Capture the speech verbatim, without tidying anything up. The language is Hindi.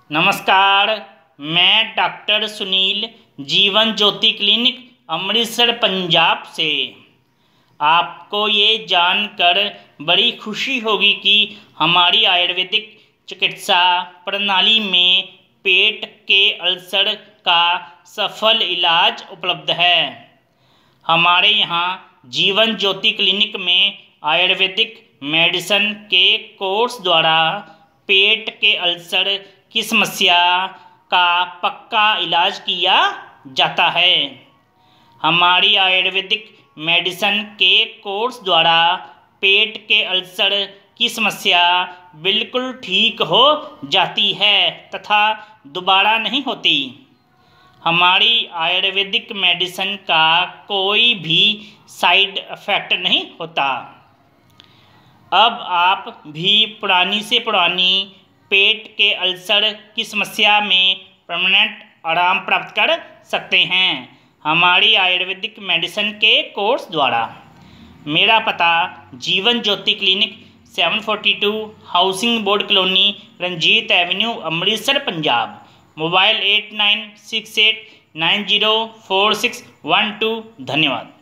नमस्कार, मैं डॉक्टर सुनील जीवन ज्योति क्लिनिक अमृतसर पंजाब से। आपको ये जानकर बड़ी खुशी होगी कि हमारी आयुर्वेदिक चिकित्सा प्रणाली में पेट के अल्सर का सफल इलाज उपलब्ध है। हमारे यहाँ जीवन ज्योति क्लिनिक में आयुर्वेदिक मेडिसिन के कोर्स द्वारा पेट के अल्सर की समस्या का पक्का इलाज किया जाता है। हमारी आयुर्वेदिक मेडिसिन के कोर्स द्वारा पेट के अल्सर की समस्या बिल्कुल ठीक हो जाती है तथा दोबारा नहीं होती। हमारी आयुर्वेदिक मेडिसिन का कोई भी साइड इफ़ेक्ट नहीं होता। अब आप भी पुरानी से पुरानी पेट के अल्सर की समस्या में परमानेंट आराम प्राप्त कर सकते हैं हमारी आयुर्वेदिक मेडिसिन के कोर्स द्वारा। मेरा पता Jeevan Jyoti clinic seven forty two housing board colony Ranjit avenue Amritsar Punjab. Mobile eight nine six eight nine zero four six one two. धन्यवाद।